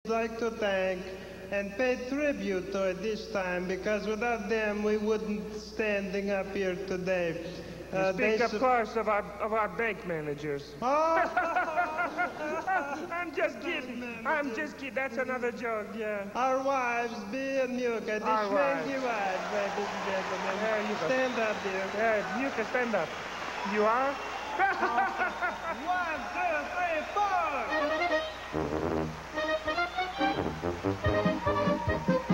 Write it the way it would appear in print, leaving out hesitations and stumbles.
like to thank and pay tribute to it this time, because without them we wouldn't standing up here today. You speak, of course, of our bank managers. Oh! I'm just kidding. I'm just kidding. That's another joke, yeah. Our wives, B and Muka, the Schmenge wives, ladies and gentlemen. There you go. Stand up, dear. Yeah, Muka, stand up. You are? 1, 2, 3, 4!